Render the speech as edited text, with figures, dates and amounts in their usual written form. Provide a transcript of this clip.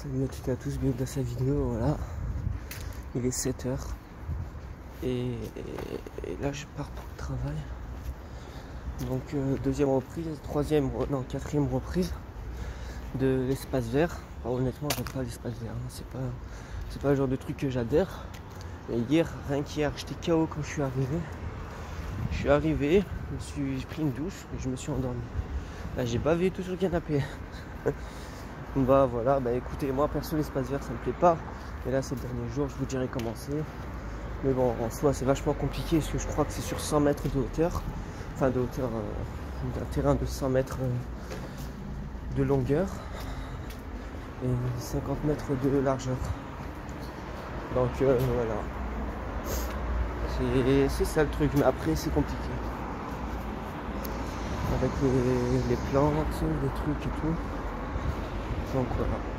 Salut à toutes et à tous, bienvenue dans cette vidéo, voilà. Il est 7h et là je pars pour le travail. Donc deuxième reprise, quatrième reprise de l'espace vert. Alors, honnêtement j'aime pas l'espace vert, hein. C'est pas le genre de truc que j'adhère. Et hier, rien qu'hier, j'étais KO quand je suis arrivé. J'ai pris une douche et je me suis endormi. Là j'ai bavé tout sur le canapé. Bah voilà, bah écoutez, moi perso l'espace vert ça me plaît pas. Et là c'est le dernier jour, je vous dirai comment c'est. Mais bon, en soi c'est vachement compliqué parce que je crois que c'est sur 100 mètres de hauteur. Enfin de hauteur d'un terrain de 100 mètres de longueur. Et 50 mètres de largeur. Donc voilà. C'est ça le truc, mais après c'est compliqué. Avec les plantes, les trucs et tout. Donc voilà.